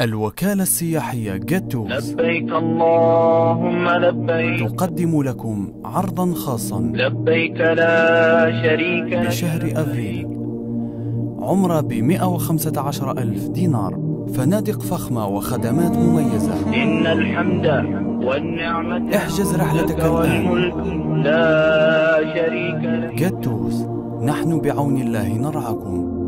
الوكالة السياحية جيتوز لبيك اللهم لبيك تقدم لكم عرضا خاصا لبيك لا شريك لك لشهر أفريل. عمرة ب115,000 دينار، فنادق فخمة وخدمات مميزة. إن الحمد والنعمة احجز رحلتك الآن. والملك لا شريك لك. جيتوز، نحن بعون الله نرعاكم.